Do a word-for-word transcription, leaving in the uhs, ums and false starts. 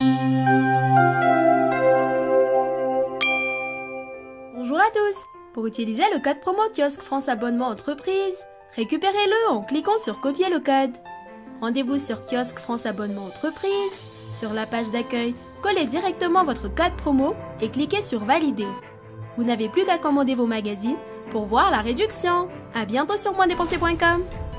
Bonjour à tous! Pour utiliser le code promo Kiosque France Abonnement Entreprise, récupérez-le en cliquant sur Copier le code. Rendez-vous sur Kiosque France Abonnement Entreprise. Sur la page d'accueil, collez directement votre code promo et cliquez sur Valider. Vous n'avez plus qu'à commander vos magazines pour voir la réduction. À bientôt sur moins dépensé point com.